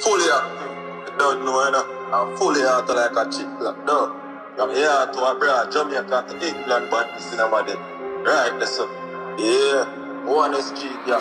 fully active. You don't know, you know. I'm fully out like a chick black, no. From here to abroad, Jamaica to England, but this in my day. Right, that's up. Yeah, one SG, yeah.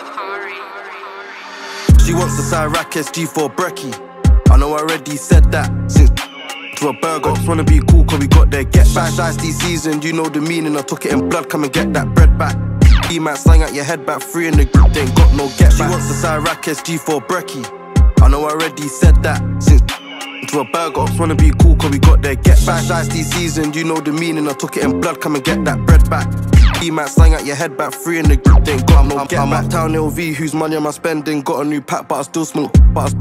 She wants the Cyrac SG4 Brekkie. I know I already said that since to a burger. Just wanna be cool cause we got there. Get back, Shiesty seasoned, you know the meaning. I took it in blood, come and get that bread back. E-man slang out your head back, free in the group, they ain't got no get back. She wants the Cyrac SG4 Brekkie. I know I already said that since to a burger. Just wanna be cool cause we got there. Get back, Shiesty seasoned, you know the meaning. I took it in blood, come and get that bread back. E-man slang out your head back, free in the group, they ain't got no get back. I'm at Town LV, whose money am I spending? Got a new pack, but I still smoke.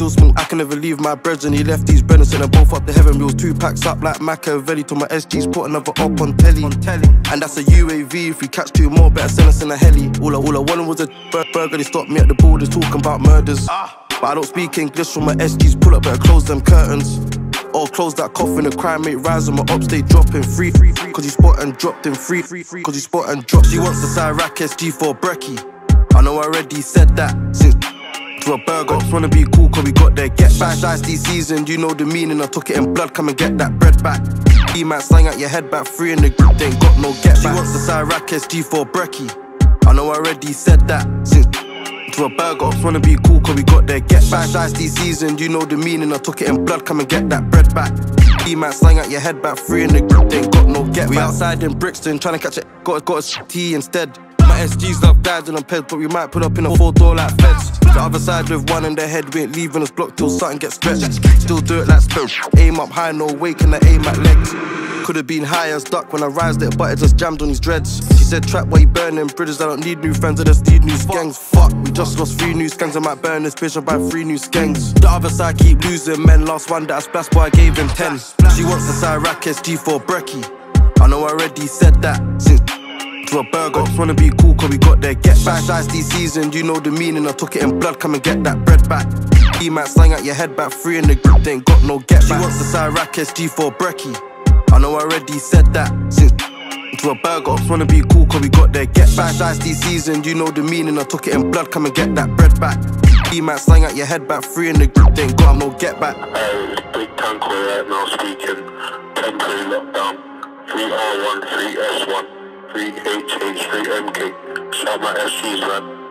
I can never leave my breads, and he left these brothers, sent them both up to heaven. We was 2 packs up like Machiavelli. To my SGs, put another up on telly. And that's a UAV, if we catch 2 more, better send us in a heli. All I wanted was a burger, they stopped me at the borders, talking about murders. But I don't speak English, so my SGs pull up, better close them curtains. Or close that coffin, the crime rate rise and my ops they dropping free. Cause he spot and dropped in free. Cause he spot and dropped. She wants the Cyrac SG4 Brekkie. I know I already said that since to a burger. Just wanna be cool cause we got there. Get back, Shiesty seasoned, you know the meaning. I took it in blood, come and get that bread back. E-man slang out your head back, free in the group, they ain't got no get back. She wants the Cyrac SG4 Brekkie. I know I already said that since to a burger. Just wanna be cool cause we got there. Get back, Shiesty seasoned, you know the meaning. I took it in blood, come and get that bread back. E-man slang out your head back, free in the group, they ain't got no get back. We outside in Brixton, trying to catch it, got a tea instead. My SGs love dads and peds, but we might put up in a 4-door like feds. The other side with one in the head, we ain't leaving us blocked till something gets stretched. Still do it like spill. Aim up high, no way, can I aim at legs? Could've been high as duck when I rised it, but it just jammed on his dreads. She said, trap, why you burning bridges? I don't need new friends, I just need new skanks. Fuck, we just lost 3 new skanks, I might burn this bitch, I buy 3 new skanks. The other side keep losing men, last one that I splashed, boy, I gave him 10. She wants the Cyrac SG4 Brekkie. I know I already said that since to a burger. Just wanna be cool cause we got there. Get back, Shiesty seasoned, you know the meaning. I took it in blood, come and get that bread back. E-man slang out your head back, free in the group, they ain't got no get back. She wants the Cyrac SG4 Brekkie. I know I already said that since to a burger. Just wanna be cool cause we got there. Get back, Shiesty seasoned, you know the meaning. I took it in blood, come and get that bread back. E-man slang out your head back, free in the group, they ain't got no get back. It's Big Tanko right now speaking. 10-3 lockdown. 3R1, 3S1, 3HH, 3MK. Shout my SGs, man.